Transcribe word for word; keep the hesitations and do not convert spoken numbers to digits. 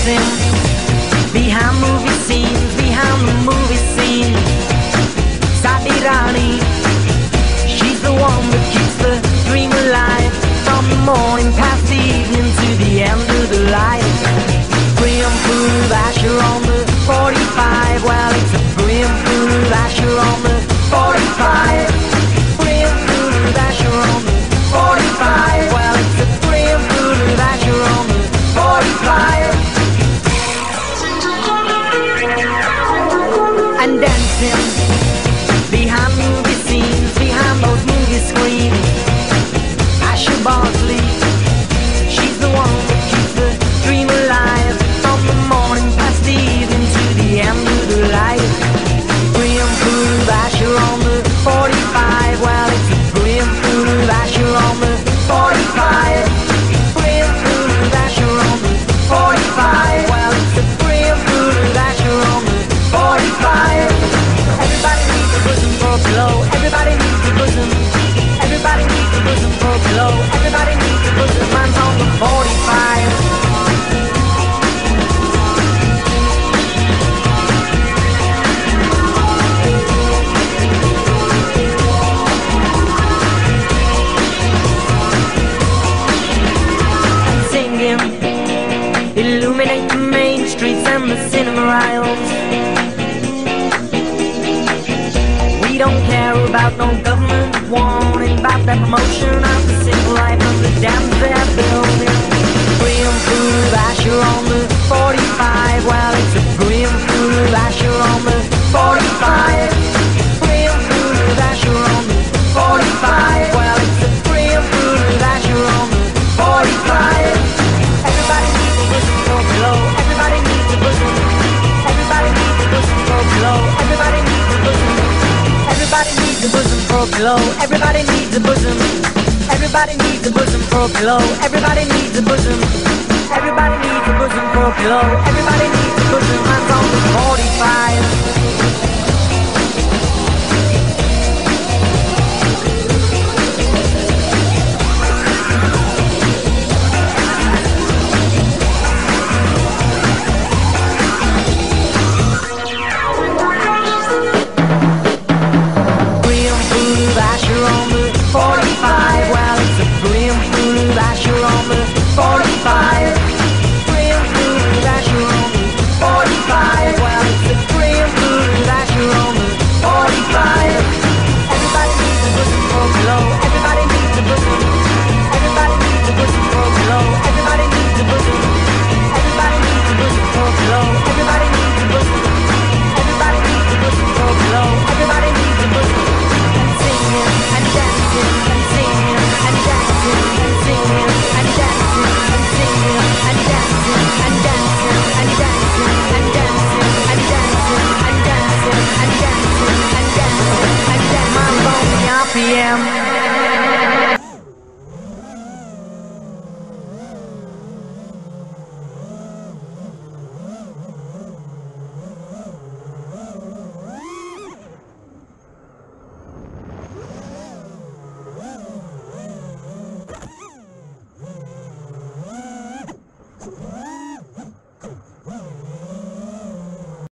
dancing behind movie scenes, behind the movie scene. Taranis, she's the one that keeps the dream alive, from the morning past the evening to the end of the light. Brim full of Asher on the forty-five. Well, it's a brim full of Asher on the forty-five. Brim full of Asher on the forty-five. Well, it's a brim full of Asher on the forty-five. And dancing behind movie scenes, behind those movie screens. Asher Bosley, she's the one that keeps the dream alive, from the morning past the evening to the end of the light. Brim full of Asher on the forty-five. Well, it's a brim full of Asher on the forty-five. Brim full of Asher on the forty-five. Well, it's a brim full of Asher on the forty-five. Everybody needs a bosom for a pillow. Everybody needs a bosom. Everybody needs a bosom for a pillow. Everybody needs a bosom. Mine's on the forty-five. And singing, illuminate the main streets and the cinema aisles. We don't care about no government warning about that promotion of the simple life of the damn fair building. Brim full of Asher on the forty-five. Well, it's a brim full of Asher on the forty-five. Brim full of Asher on the forty-five. Well, it's a brim full of Asher on the forty-five. Everybody needs a bosom for a pillow. Everybody needs a bosom. Everybody needs a bosom for a pillow. Everybody needs a bosom. Everybody needs a bosom for a pillow. Everybody needs a bosom. Everybody needs a bosom for a pillow. Everybody needs a bosom. Everybody needs a bosom for a pillow. Everybody needs a bosom. Mine's on the forty-five. forty-five. Well, it's a brim full of Asher on the forty-five. Brim full of Asher on the forty-five. Well, it's a brim full of Asher on the forty-five. Everybody needs a bosom for a pillow. Everybody needs a bosom. Everybody needs a bosom for a pillow. Everybody needs a bosom. Everybody needs a bosom for a pillow. Everybody needs a bosom. Everybody needs a bosom for a pillow. Everybody needs a bosom. And singing and dancing. And singing and dancing and singing and dancing and singing and dancing and dancing and dancing and dancing and dancing and dancing and dancing and dancing and dancing. My lonely R P M.